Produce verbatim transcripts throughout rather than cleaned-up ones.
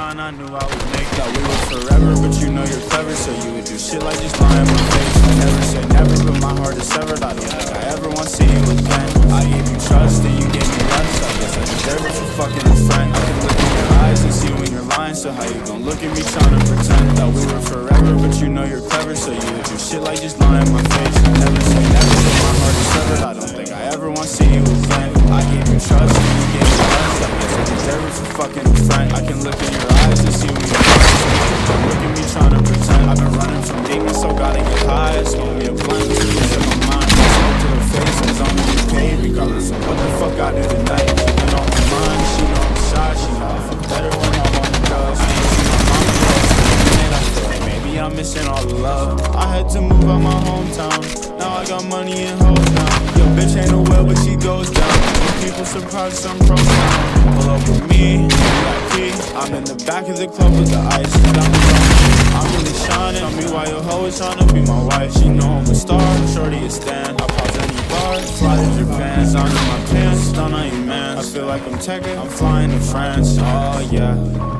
line, I knew I would make that we were forever, but you know you're clever, so you would do shit like just lying in my face. I never say never, but my heart is severed. I don't think I ever want to see you again. I gave you trust and you gave me lust. I guess I deserve it for fucking a friend. I can look in your eyes and see when you're lying, so how you gon' look at me trying to pretend that we were forever, but you know you're clever, so you would do shit like just lying in my face. I never say never, but my heart is severed. I don't think I ever want to see you again. I gave you trust and you gave me lust. I guess I deserve it for fucking a friend. I can look in your eyes and see when you're lying, so how you gon' look at me trying to pretend. I've been running from demons, so gotta get high. Smoke me a blunt, just in my mind. Smoke to her face, cause I'm gonna be paid regardless of what the fuck I do tonight. She been on my mind, she know I'm shy. She know I feel better when I'm on the drugs. I ain't seen my mama close, and I feel like maybe I'm missing all the love. I had to move out my hometown, now I got money in hoes now. Yo, bitch ain't no well, but she goes down. People surprised I'm from town. Pull up with me, I'm in the back of the club with the ice. I'm really shining. Tell me why your hoe is tryna be my wife. She know I'm a star, shorty a stand. I pop any bar, fly to Japan. Design in my pants, stun on you man. I feel like I'm Tekken, I'm flying to France. Oh yeah,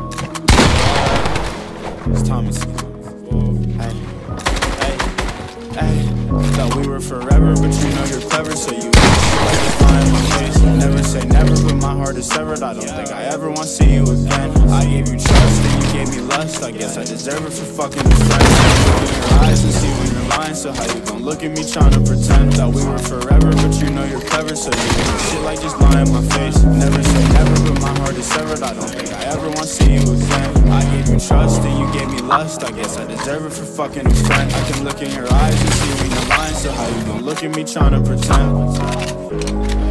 it's Tommy C. Hey, hey, hey. Thought we were forever, but you know you're clever, so you like to fly in my face. Never say never, but my heart is severed. I don't think I ever want to see you again. I gave you trust and you gave me lust. I guess I deserve it for fucking a friend. Look in your eyes and see when you're lying, so how you gon' look at me trying to pretend that we were forever, but you know you're clever, so you do shit like just lying in my face. Never say never, but my heart is severed. I don't think I ever want to see you again. I gave you trust and you gave me lust. I guess I deserve it for fucking a friend. I can look in your eyes and see when you're lying, so how you gon' look at me trying to pretend?